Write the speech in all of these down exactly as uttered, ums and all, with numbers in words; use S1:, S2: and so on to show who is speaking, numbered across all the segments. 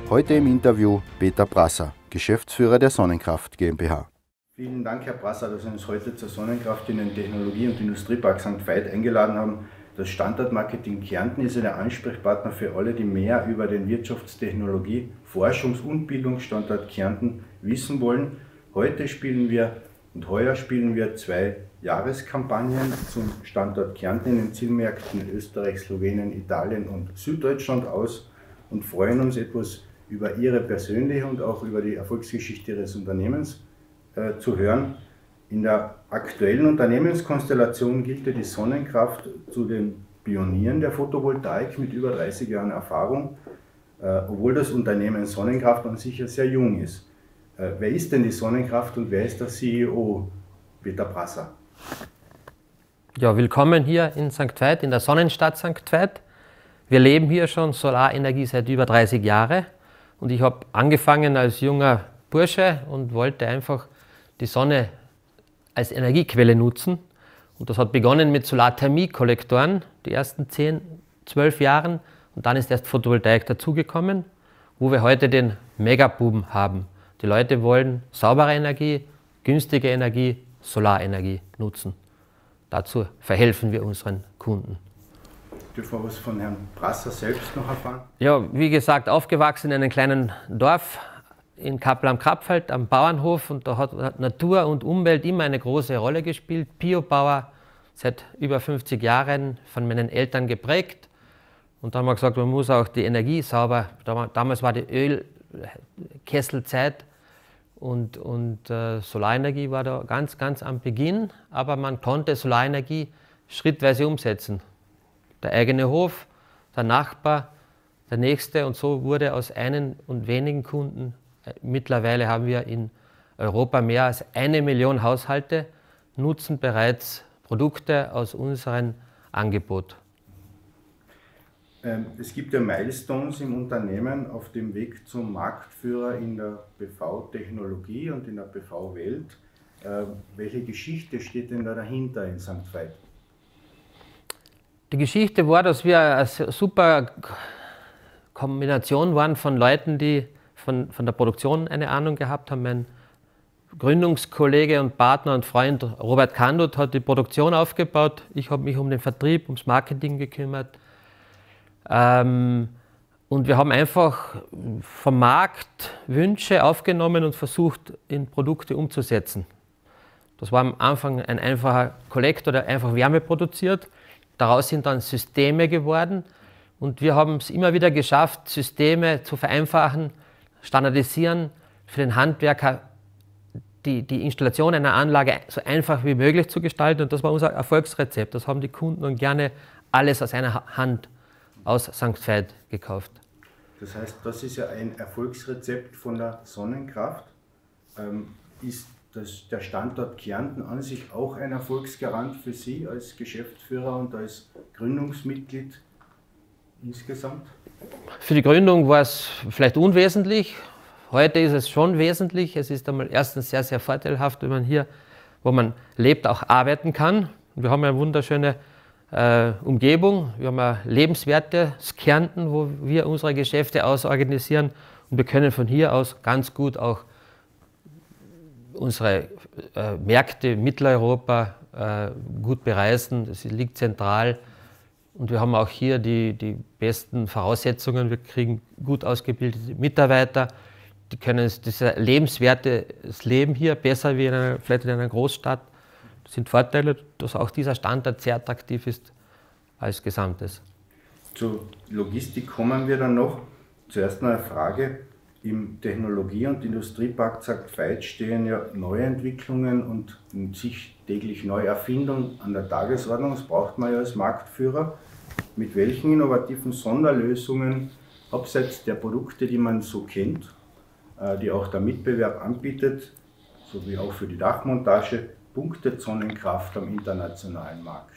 S1: Heute im Interview Peter Brasser, Geschäftsführer der Sonnenkraft GmbH. Vielen Dank, Herr Brasser, dass Sie uns heute zur Sonnenkraft in den Technologie- und Industriepark Sankt Veit eingeladen haben. Das Standortmarketing Kärnten ist der Ansprechpartner für alle, die mehr über den Wirtschaftstechnologie-, Forschungs- und Bildungsstandort Kärnten wissen wollen. Heute spielen wir und heuer spielen wir zwei Jahreskampagnen zum Standort Kärnten in den Zielmärkten Österreich, Slowenien, Italien und Süddeutschland aus und freuen uns etwas über Ihre persönliche und auch über die Erfolgsgeschichte Ihres Unternehmens äh, zu hören. In der aktuellen Unternehmenskonstellation gilt die Sonnenkraft zu den Pionieren der Photovoltaik mit über dreißig Jahren Erfahrung, äh, obwohl das Unternehmen Sonnenkraft an sich ja sehr jung ist. Äh, wer ist denn die Sonnenkraft und wer ist der C E O, Peter Brasser?
S2: Ja, willkommen hier in Sankt Veit, in der Sonnenstadt Sankt Veit. Wir leben hier schon Solarenergie seit über dreißig Jahren. Und ich habe angefangen als junger Bursche und wollte einfach die Sonne als Energiequelle nutzen. Und das hat begonnen mit Solarthermie-Kollektoren, die ersten zehn, zwölf Jahren. Und dann ist erst Photovoltaik dazugekommen, wo wir heute den Megaboom haben. Die Leute wollen saubere Energie, günstige Energie, Solarenergie nutzen. Dazu verhelfen wir unseren Kunden.
S1: Dürfen wir was von Herrn Brasser selbst noch erfahren?
S2: Ja, wie gesagt, aufgewachsen in einem kleinen Dorf in Kappel am Krapfeld am Bauernhof, und da hat Natur und Umwelt immer eine große Rolle gespielt. Biobauer, seit über fünfzig Jahren von meinen Eltern geprägt. Und da haben wir gesagt, man muss auch die Energie sauber, damals war die Ölkesselzeit und, und äh, Solarenergie war da ganz, ganz am Beginn, aber man konnte Solarenergie schrittweise umsetzen. Der eigene Hof, der Nachbar, der nächste, und so wurde aus einen und wenigen Kunden, mittlerweile haben wir in Europa mehr als eine Million Haushalte, nutzen bereits Produkte aus unserem Angebot.
S1: Es gibt ja Milestones im Unternehmen auf dem Weg zum Marktführer in der P V-Technologie und in der P V-Welt. Welche Geschichte steht denn da dahinter in Sankt Veit?
S2: Die Geschichte war, dass wir eine super Kombination waren von Leuten, die von, von der Produktion eine Ahnung gehabt haben. Mein Gründungskollege und Partner und Freund Robert Kandut hat die Produktion aufgebaut. Ich habe mich um den Vertrieb, ums Marketing gekümmert. Ähm, und wir haben einfach vom Markt Wünsche aufgenommen und versucht, in Produkte umzusetzen. Das war am Anfang ein einfacher Kollektor, der einfach Wärme produziert. Daraus sind dann Systeme geworden, und wir haben es immer wieder geschafft, Systeme zu vereinfachen, standardisieren, für den Handwerker die, die Installation einer Anlage so einfach wie möglich zu gestalten, und das war unser Erfolgsrezept. Das haben die Kunden dann gerne alles aus einer Hand aus Sankt Veit gekauft.
S1: Das heißt, das ist ja ein Erfolgsrezept von der Sonnenkraft. Ähm, ist das, der Standort Kärnten an sich auch ein Erfolgsgarant für Sie als Geschäftsführer und als Gründungsmitglied insgesamt?
S2: Für die Gründung war es vielleicht unwesentlich. Heute ist es schon wesentlich. Es ist einmal erstens sehr, sehr vorteilhaft, wenn man hier, wo man lebt, auch arbeiten kann. Wir haben eine wunderschöne äh, Umgebung. Wir haben ein lebenswertes Kärnten, wo wir unsere Geschäfte ausorganisieren. Und wir können von hier aus ganz gut auch unsere äh, Märkte in Mitteleuropa äh, gut bereisen. Das liegt zentral. Und wir haben auch hier die, die besten Voraussetzungen. Wir kriegen gut ausgebildete Mitarbeiter. Die können das lebenswerte das Leben hier besser wie in einer, vielleicht in einer Großstadt. Das sind Vorteile, dass auch dieser Standort sehr attraktiv ist als Gesamtes.
S1: Zur Logistik kommen wir dann noch. Zuerst mal eine Frage. Im Technologie- und Industriepark Sankt Veit stehen ja Neuentwicklungen und sich täglich Neuerfindungen an der Tagesordnung. Das braucht man ja als Marktführer. Mit welchen innovativen Sonderlösungen, abseits der Produkte, die man so kennt, die auch der Mitbewerb anbietet, sowie auch für die Dachmontage, punktet Sonnenkraft am internationalen Markt?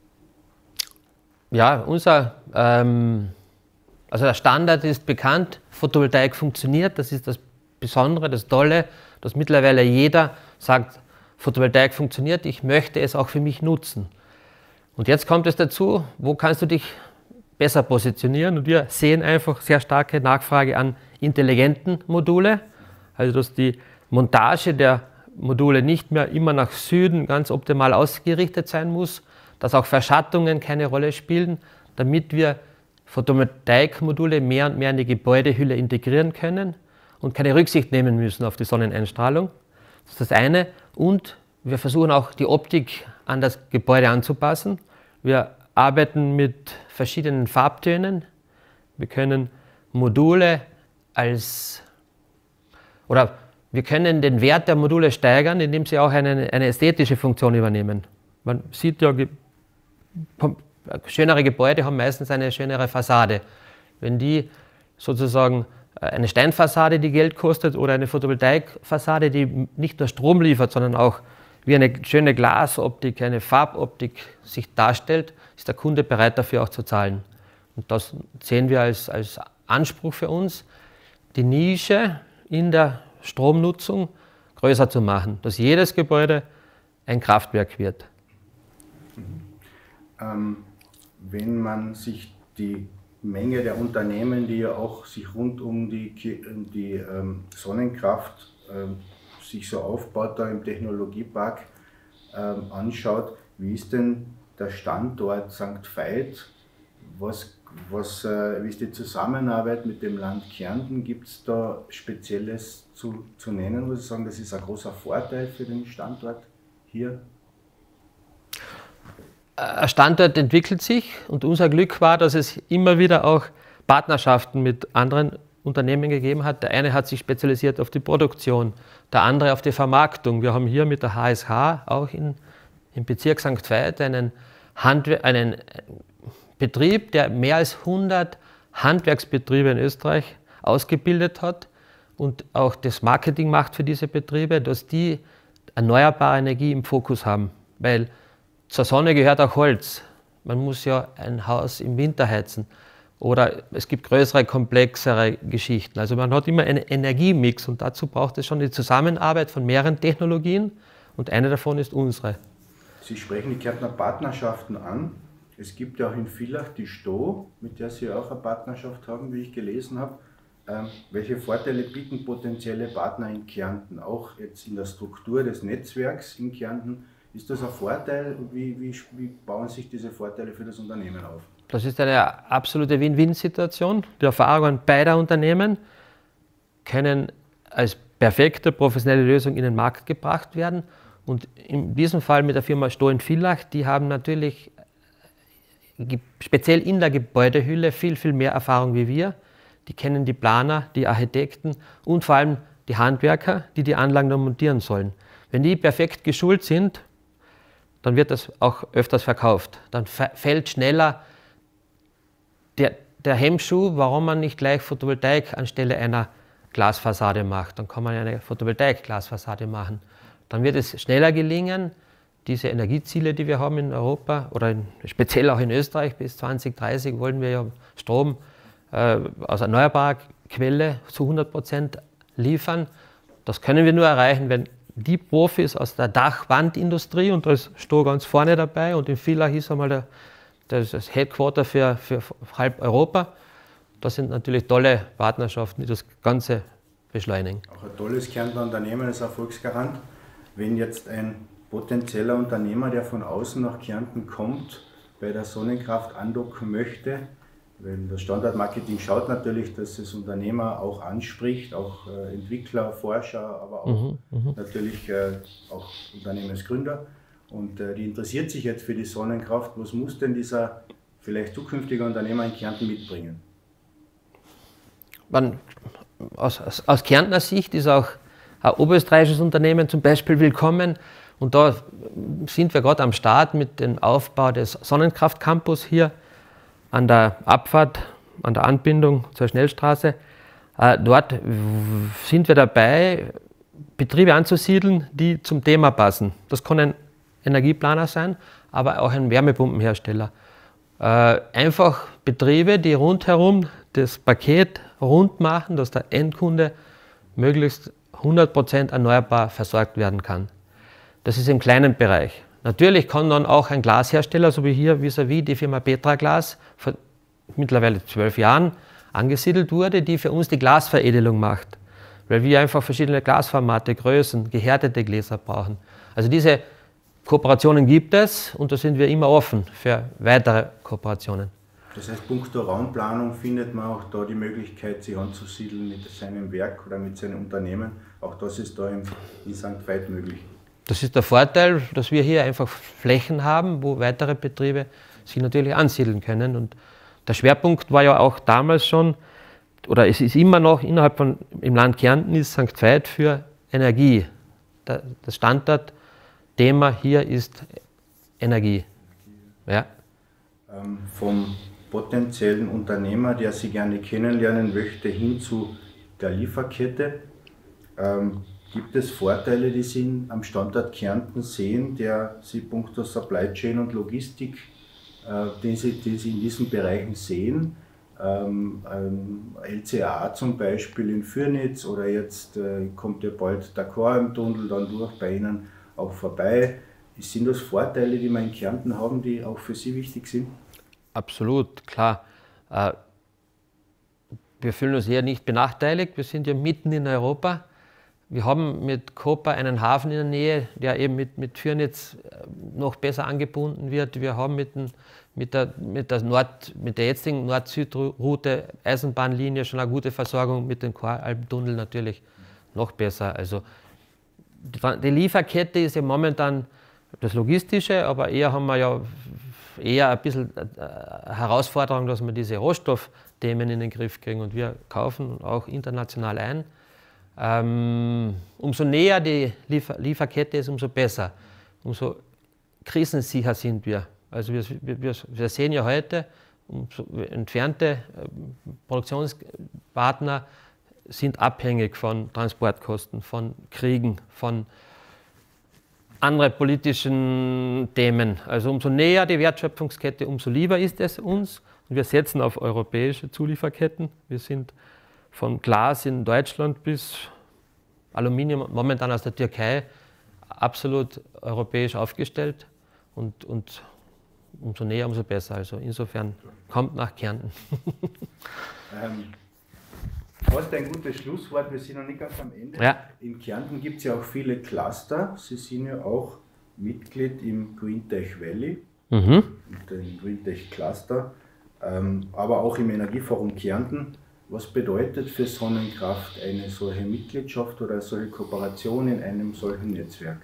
S2: Ja, unser ähm Also der Standard ist bekannt, Photovoltaik funktioniert, das ist das Besondere, das Tolle, dass mittlerweile jeder sagt, Photovoltaik funktioniert, ich möchte es auch für mich nutzen. Und jetzt kommt es dazu, wo kannst du dich besser positionieren. Und wir sehen einfach sehr starke Nachfrage an intelligenten Module, also dass die Montage der Module nicht mehr immer nach Süden ganz optimal ausgerichtet sein muss, dass auch Verschattungen keine Rolle spielen, damit wir Photovoltaikmodule mehr und mehr in die Gebäudehülle integrieren können und keine Rücksicht nehmen müssen auf die Sonneneinstrahlung. Das ist das eine. Und wir versuchen auch die Optik an das Gebäude anzupassen. Wir arbeiten mit verschiedenen Farbtönen. Wir können Module als, oder wir können den Wert der Module steigern, indem sie auch eine, eine ästhetische Funktion übernehmen. Man sieht ja, schönere Gebäude haben meistens eine schönere Fassade. Wenn die sozusagen eine Steinfassade, die Geld kostet, oder eine Photovoltaikfassade, die nicht nur Strom liefert, sondern auch wie eine schöne Glasoptik, eine Farboptik sich darstellt, ist der Kunde bereit dafür auch zu zahlen. Und das sehen wir als, als Anspruch für uns, die Nische in der Stromnutzung größer zu machen, dass jedes Gebäude ein Kraftwerk wird.
S1: Ähm, wenn man sich die Menge der Unternehmen, die ja auch sich rund um die, die ähm, Sonnenkraft ähm, sich so aufbaut, da im Technologiepark ähm, anschaut, wie ist denn der Standort Sankt Veit? Was, was, äh, wie ist die Zusammenarbeit mit dem Land Kärnten? Gibt es da Spezielles zu, zu nennen, muss ich sagen, das ist ein großer Vorteil für den Standort hier?
S2: Ein Standort entwickelt sich und unser Glück war, dass es immer wieder auch Partnerschaften mit anderen Unternehmen gegeben hat. Der eine hat sich spezialisiert auf die Produktion, der andere auf die Vermarktung. Wir haben hier mit der H S H auch in, im Bezirk Sankt Veit einen, Handwer einen Betrieb, der mehr als hundert Handwerksbetriebe in Österreich ausgebildet hat und auch das Marketing macht für diese Betriebe, dass die erneuerbare Energie im Fokus haben. Weil zur Sonne gehört auch Holz. Man muss ja ein Haus im Winter heizen. Oder es gibt größere, komplexere Geschichten. Also man hat immer einen Energiemix und dazu braucht es schon die Zusammenarbeit von mehreren Technologien und eine davon ist unsere.
S1: Sie sprechen die Kärntner Partnerschaften an. Es gibt ja auch in Villach die Sto, mit der Sie auch eine Partnerschaft haben, wie ich gelesen habe. Ähm, welche Vorteile bieten potenzielle Partner in Kärnten, auch jetzt in der Struktur des Netzwerks in Kärnten? Ist das ein Vorteil und wie, wie, wie bauen sich diese Vorteile für das Unternehmen auf?
S2: Das ist eine absolute Win-Win-Situation. Die Erfahrungen beider Unternehmen können als perfekte professionelle Lösung in den Markt gebracht werden. Und in diesem Fall mit der Firma Sto in Villach, die haben natürlich speziell in der Gebäudehülle viel, viel mehr Erfahrung wie wir. Die kennen die Planer, die Architekten und vor allem die Handwerker, die die Anlagen dann montieren sollen. Wenn die perfekt geschult sind, dann wird das auch öfters verkauft. Dann fällt schneller der, der Hemmschuh, warum man nicht gleich Photovoltaik anstelle einer Glasfassade macht. Dann kann man eine Photovoltaik-Glasfassade machen. Dann wird es schneller gelingen, diese Energieziele, die wir haben in Europa oder in, speziell auch in Österreich, bis zwanzig dreißig wollen wir ja Strom äh, aus erneuerbarer Quelle zu hundert Prozent liefern. Das können wir nur erreichen, wenn die Profis aus der Dachwandindustrie, und da ist Sto ganz vorne dabei, und in Villach ist einmal der, das, das Headquarter für, für halb Europa. Das sind natürlich tolle Partnerschaften, die das Ganze beschleunigen.
S1: Auch ein tolles Kärntner Unternehmen als Erfolgsgarant. Wenn jetzt ein potenzieller Unternehmer, der von außen nach Kärnten kommt, bei der Sonnenkraft andocken möchte, weil das Standortmarketing schaut natürlich, dass es Unternehmer auch anspricht, auch äh, Entwickler, Forscher, aber auch mhm, natürlich äh, auch Unternehmensgründer. Und äh, die interessiert sich jetzt für die Sonnenkraft. Was muss denn dieser vielleicht zukünftige Unternehmer in Kärnten mitbringen?
S2: Man, aus, aus, aus Kärntner Sicht ist auch ein oberösterreichisches Unternehmen zum Beispiel willkommen. Und da sind wir gerade am Start mit dem Aufbau des Sonnenkraft-Campus hier an der Abfahrt, an der Anbindung zur Schnellstraße. Äh, dort sind wir dabei, Betriebe anzusiedeln, die zum Thema passen. Das kann ein Energieplaner sein, aber auch ein Wärmepumpenhersteller. Äh, einfach Betriebe, die rundherum das Paket rund machen, dass der Endkunde möglichst hundert Prozent erneuerbar versorgt werden kann. Das ist im kleinen Bereich. Natürlich kann dann auch ein Glashersteller, so wie hier vis-à-vis die Firma Petra Glas, mittlerweile zwölf Jahren angesiedelt wurde, die für uns die Glasveredelung macht. Weil wir einfach verschiedene Glasformate, Größen, gehärtete Gläser brauchen. Also diese Kooperationen gibt es und da sind wir immer offen für weitere Kooperationen.
S1: Das heißt, punkto Raumplanung findet man auch da die Möglichkeit, sich anzusiedeln mit seinem Werk oder mit seinem Unternehmen. Auch das ist da in Sankt Veit möglich.
S2: Das ist der Vorteil, dass wir hier einfach Flächen haben, wo weitere Betriebe sich natürlich ansiedeln können. Und der Schwerpunkt war ja auch damals schon, oder es ist immer noch innerhalb von, im Land Kärnten ist Sankt Veit für Energie. Das Standardthema hier ist Energie. Ja.
S1: Ähm, vom potenziellen Unternehmer, der Sie gerne kennenlernen möchte, hin zu der Lieferkette. Ähm, gibt es Vorteile, die Sie am Standort Kärnten sehen, der Sie punkto Supply Chain und Logistik, äh, den, Sie, den Sie in diesen Bereichen sehen? Ähm, ähm, L C A zum Beispiel in Fürnitz oder jetzt äh, kommt ja bald der Chor im Tunnel dann durch bei Ihnen auch vorbei. Sind das Vorteile, die wir in Kärnten haben, die auch für Sie wichtig sind?
S2: Absolut, klar. Wir fühlen uns hier nicht benachteiligt. Wir sind ja mitten in Europa. Wir haben mit Koper einen Hafen in der Nähe, der eben mit, mit Fürnitz noch besser angebunden wird. Wir haben mit, den, mit, der, mit, der Nord, mit der jetzigen Nord-Süd-Route Eisenbahnlinie schon eine gute Versorgung, mit dem Koralpentunnel natürlich noch besser. Also die, die Lieferkette ist ja momentan das Logistische, aber eher haben wir ja eher ein bisschen Herausforderung, dass wir diese Rohstoffthemen in den Griff kriegen und wir kaufen auch international ein. Ähm, umso näher die Liefer Lieferkette ist, umso besser, umso krisensicher sind wir. Also wir, wir, wir sehen ja heute, umso entfernte Produktionspartner sind abhängig von Transportkosten, von Kriegen, von andere politischen Themen. Also umso näher die Wertschöpfungskette, umso lieber ist es uns. Und wir setzen auf europäische Zulieferketten. Wir sind von Glas in Deutschland bis Aluminium, momentan aus der Türkei, absolut europäisch aufgestellt. Und, und umso näher, umso besser. Also insofern kommt nach Kärnten.
S1: ähm. Fast ein gutes Schlusswort, wir sind noch nicht ganz am Ende.
S2: Ja.
S1: In Kärnten gibt es ja auch viele Cluster. Sie sind ja auch Mitglied im GreenTech Valley,
S2: mhm.
S1: dem GreenTech Cluster, ähm, aber auch im Energieforum Kärnten. Was bedeutet für Sonnenkraft eine solche Mitgliedschaft oder eine solche Kooperation in einem solchen Netzwerk?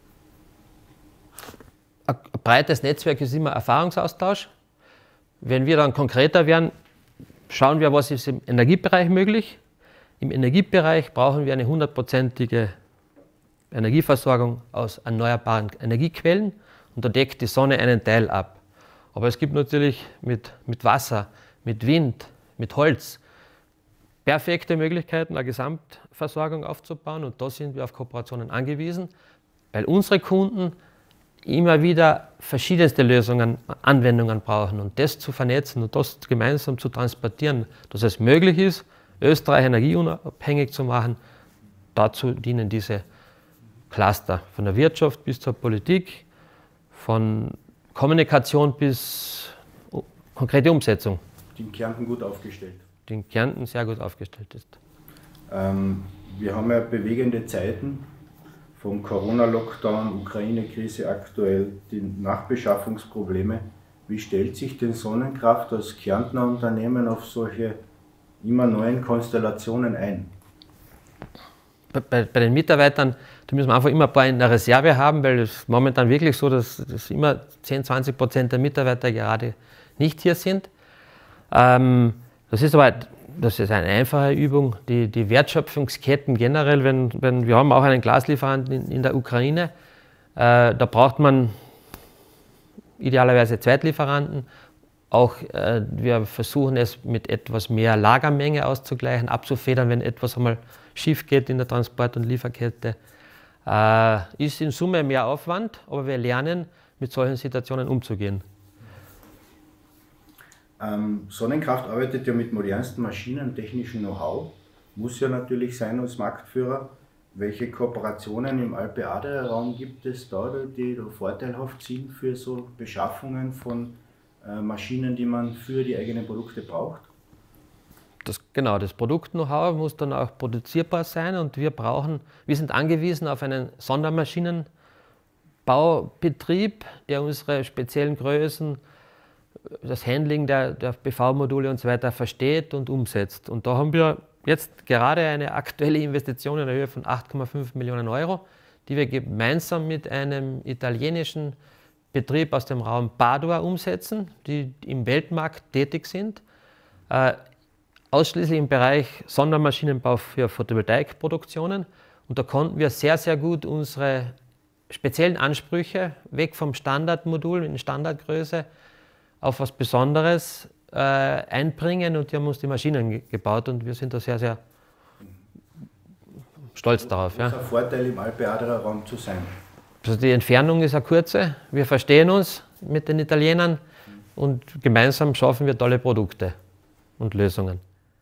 S2: Ein breites Netzwerk ist immer Erfahrungsaustausch. Wenn wir dann konkreter werden, schauen wir, was ist im Energiebereich möglich. Im Energiebereich brauchen wir eine hundertprozentige Energieversorgung aus erneuerbaren Energiequellen und da deckt die Sonne einen Teil ab. Aber es gibt natürlich mit, mit Wasser, mit Wind, mit Holz perfekte Möglichkeiten, eine Gesamtversorgung aufzubauen und da sind wir auf Kooperationen angewiesen, weil unsere Kunden immer wieder verschiedenste Lösungen, Anwendungen brauchen und das zu vernetzen und das gemeinsam zu transportieren, dass es möglich ist, Österreich energieunabhängig zu machen. Dazu dienen diese Cluster, von der Wirtschaft bis zur Politik, von Kommunikation bis konkrete Umsetzung.
S1: Die in Kärnten gut aufgestellt.
S2: Die in Kärnten sehr gut aufgestellt ist.
S1: Ähm, wir haben ja bewegende Zeiten. Vom Corona-Lockdown, Ukraine-Krise aktuell, die Nachbeschaffungsprobleme. Wie stellt sich denn Sonnenkraft als Kärntner Unternehmen auf solche immer neuen Konstellationen ein?
S2: Bei, bei, bei den Mitarbeitern, da müssen wir einfach immer ein paar in der Reserve haben, weil es momentan wirklich so, dass, dass immer zehn, zwanzig Prozent der Mitarbeiter gerade nicht hier sind. Ähm, das ist aber Das ist eine einfache Übung. Die, die Wertschöpfungsketten generell, wenn, wenn, wir haben auch einen Glaslieferanten in, in der Ukraine, äh, da braucht man idealerweise Zweitlieferanten. Auch äh, wir versuchen es mit etwas mehr Lagermenge auszugleichen, abzufedern, wenn etwas einmal schief geht in der Transport- und Lieferkette. Äh, ist in Summe mehr Aufwand, aber wir lernen, mit solchen Situationen umzugehen.
S1: Ähm, Sonnenkraft arbeitet ja mit modernsten Maschinen, technischem Know-how, muss ja natürlich sein als Marktführer. Welche Kooperationen im Alpe-Adria-Raum gibt es da, die da vorteilhaft sind für so Beschaffungen von äh, Maschinen, die man für die eigenen Produkte braucht?
S2: Das, genau, das Produkt-Know-how muss dann auch produzierbar sein und wir brauchen, wir sind angewiesen auf einen Sondermaschinenbaubetrieb, der unsere speziellen Größen, das Handling der, der B V-Module und so weiter versteht und umsetzt. Und da haben wir jetzt gerade eine aktuelle Investition in der Höhe von acht Komma fünf Millionen Euro, die wir gemeinsam mit einem italienischen Betrieb aus dem Raum Padua umsetzen, die im Weltmarkt tätig sind. Äh, ausschließlich im Bereich Sondermaschinenbau für Photovoltaikproduktionen. Und da konnten wir sehr, sehr gut unsere speziellen Ansprüche weg vom Standardmodul in Standardgröße auf was Besonderes äh, einbringen und die haben uns die Maschinen gebaut und wir sind da sehr, sehr stolz darauf.
S1: Das ist ein Vorteil, im Alpe-Adria-Raum zu sein.
S2: Also die Entfernung ist eine kurze, wir verstehen uns mit den Italienern und gemeinsam schaffen wir tolle Produkte und Lösungen.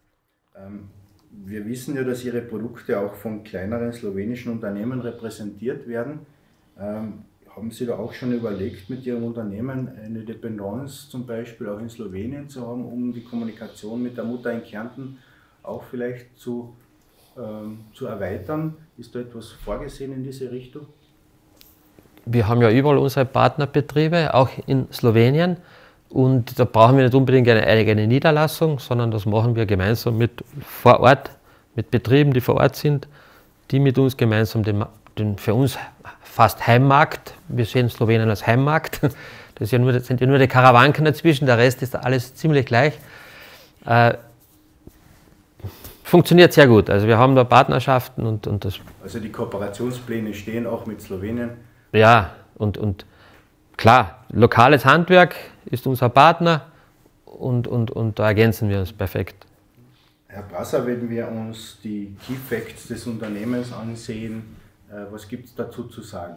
S1: Wir wissen ja, dass Ihre Produkte auch von kleineren slowenischen Unternehmen repräsentiert werden. Ähm, haben Sie da auch schon überlegt, mit Ihrem Unternehmen eine Dependance zum Beispiel auch in Slowenien zu haben, um die Kommunikation mit der Mutter in Kärnten auch vielleicht zu, ähm, zu erweitern? Ist da etwas vorgesehen in diese Richtung?
S2: Wir haben ja überall unsere Partnerbetriebe, auch in Slowenien. Und da brauchen wir nicht unbedingt eine eigene Niederlassung, sondern das machen wir gemeinsam mit vor Ort, mit Betrieben, die vor Ort sind, die mit uns gemeinsam den, den für uns fast Heimmarkt, wir sehen Slowenien als Heimmarkt, das, ist ja nur, das sind ja nur die Karawanken dazwischen, der Rest ist alles ziemlich gleich. Äh, funktioniert sehr gut, also wir haben da Partnerschaften und, und das...
S1: Also die Kooperationspläne stehen auch mit Slowenien?
S2: Ja, und, und klar, lokales Handwerk ist unser Partner und, und, und da ergänzen wir uns perfekt.
S1: Herr Brasser, wenn wir uns die Key Facts des Unternehmens ansehen, was gibt es dazu zu sagen?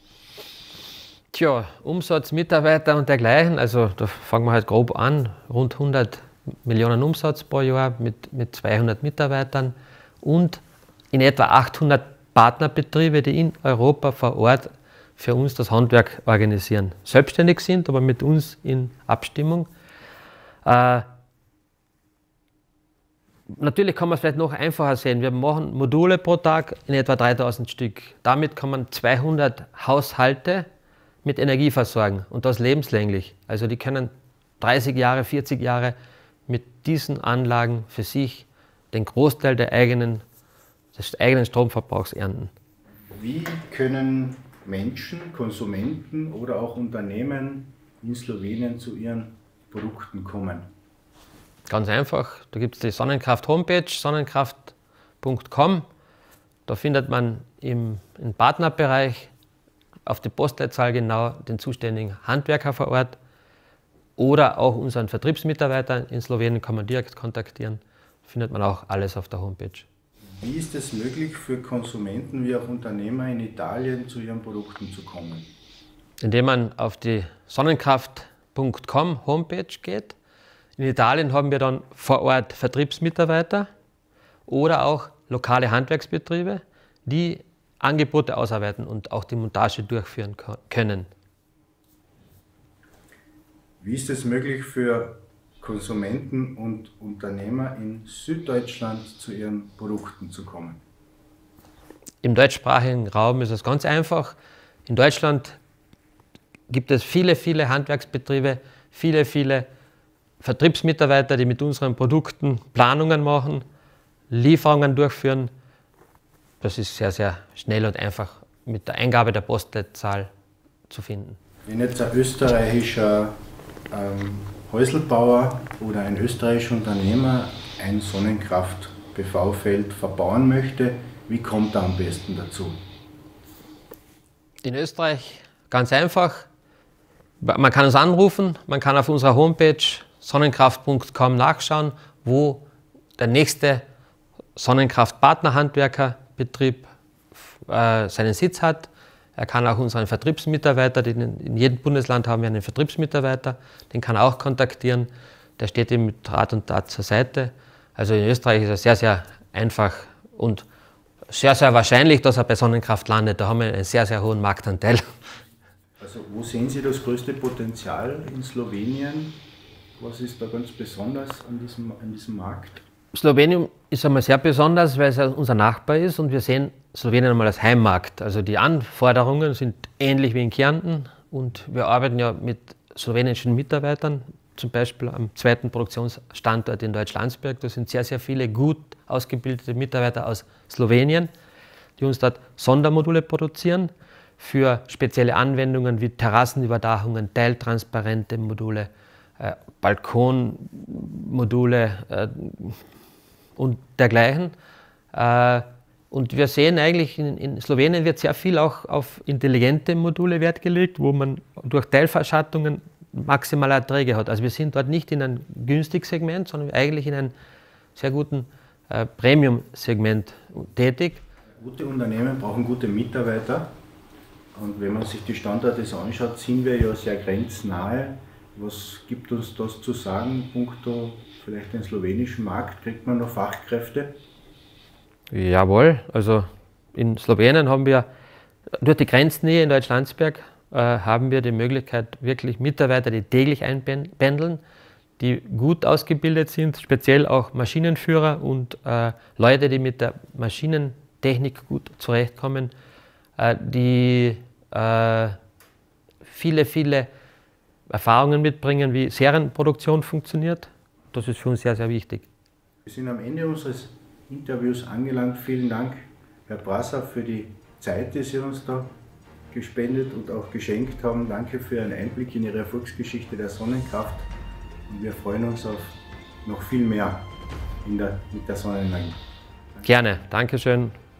S2: Tja, Umsatz, Mitarbeiter und dergleichen, also da fangen wir halt grob an, rund hundert Millionen Umsatz pro Jahr mit, mit zweihundert Mitarbeitern und in etwa achthundert Partnerbetriebe, die in Europa vor Ort für uns das Handwerk organisieren. Selbstständig sind, aber mit uns in Abstimmung. Äh, natürlich kann man es vielleicht noch einfacher sehen. Wir machen Module pro Tag in etwa dreitausend Stück. Damit kann man zweihundert Haushalte mit Energie versorgen und das lebenslänglich. Also die können dreißig Jahre, vierzig Jahre mit diesen Anlagen für sich den Großteil der eigenen, des eigenen Stromverbrauchs ernten.
S1: Wie können Menschen, Konsumenten oder auch Unternehmen in Slowenien zu ihren Produkten kommen?
S2: Ganz einfach, da gibt es die Sonnenkraft-Homepage, sonnenkraft punkt com. Da findet man im, im Partnerbereich auf die Postleitzahl genau den zuständigen Handwerker vor Ort oder auch unseren Vertriebsmitarbeiter in Slowenien kann man direkt kontaktieren. Findet man auch alles auf der Homepage.
S1: Wie ist es möglich für Konsumenten wie auch Unternehmer in Italien zu ihren Produkten zu kommen?
S2: Indem man auf die sonnenkraft punkt com Homepage geht. In Italien haben wir dann vor Ort Vertriebsmitarbeiter oder auch lokale Handwerksbetriebe, die Angebote ausarbeiten und auch die Montage durchführen können.
S1: Wie ist es möglich für Konsumenten und Unternehmer in Süddeutschland zu ihren Produkten zu kommen?
S2: Im deutschsprachigen Raum ist es ganz einfach. In Deutschland gibt es viele, viele Handwerksbetriebe, viele, viele Vertriebsmitarbeiter, die mit unseren Produkten Planungen machen, Lieferungen durchführen. Das ist sehr, sehr schnell und einfach mit der Eingabe der Postleitzahl zu finden.
S1: Wenn jetzt ein österreichischer ähm, Häuselbauer oder ein österreichischer Unternehmer ein Sonnenkraft-P V-Feld verbauen möchte, wie kommt er am besten dazu?
S2: In Österreich ganz einfach. Man kann uns anrufen, man kann auf unserer Homepage sonnenkraft punkt com nachschauen, wo der nächste Sonnenkraft-Partner-Handwerkerbetrieb äh, seinen Sitz hat. Er kann auch unseren Vertriebsmitarbeiter, den, in jedem Bundesland haben wir einen Vertriebsmitarbeiter, den kann er auch kontaktieren. Der steht ihm mit Rat und Tat zur Seite. Also in Österreich ist es sehr, sehr einfach und sehr, sehr wahrscheinlich, dass er bei Sonnenkraft landet. Da haben wir einen sehr, sehr hohen Marktanteil.
S1: Das Also wo sehen Sie das größte Potenzial in Slowenien? Was ist da ganz besonders an diesem, an diesem Markt?
S2: Slowenien ist einmal sehr besonders, weil es unser Nachbar ist und wir sehen Slowenien einmal als Heimmarkt. Also die Anforderungen sind ähnlich wie in Kärnten und wir arbeiten ja mit slowenischen Mitarbeitern, zum Beispiel am zweiten Produktionsstandort in Deutschlandsberg. Da sind sehr, sehr viele gut ausgebildete Mitarbeiter aus Slowenien, die uns dort Sondermodule produzieren für spezielle Anwendungen wie Terrassenüberdachungen, teiltransparente Module, äh, Balkonmodule äh, und dergleichen. Äh, und wir sehen eigentlich, in, in Slowenien wird sehr viel auch auf intelligente Module Wert gelegt, wo man durch Teilverschattungen maximale Erträge hat. Also wir sind dort nicht in einem günstigen Segment, sondern eigentlich in einem sehr guten äh, Premium-Segment tätig.
S1: Gute Unternehmen brauchen gute Mitarbeiter. Und wenn man sich die Standorte anschaut, sind wir ja sehr grenznahe. Was gibt uns das zu sagen, punkto vielleicht den slowenischen Markt? Kriegt man noch Fachkräfte?
S2: Jawohl, also in Slowenien haben wir durch die Grenznähe in Deutschlandsberg äh, haben wir die Möglichkeit, wirklich Mitarbeiter, die täglich einpendeln, die gut ausgebildet sind, speziell auch Maschinenführer und äh, Leute, die mit der Maschinentechnik gut zurechtkommen, äh, die äh, viele, viele Erfahrungen mitbringen, wie Serienproduktion funktioniert. Das ist für uns sehr, sehr wichtig.
S1: Wir sind am Ende unseres Interviews angelangt. Vielen Dank, Herr Prasser, für die Zeit, die Sie uns da gespendet und auch geschenkt haben. Danke für Ihren Einblick in Ihre Erfolgsgeschichte der Sonnenkraft. Und wir freuen uns auf noch viel mehr in der, mit der Sonnenenergie.
S2: Gerne, Dankeschön.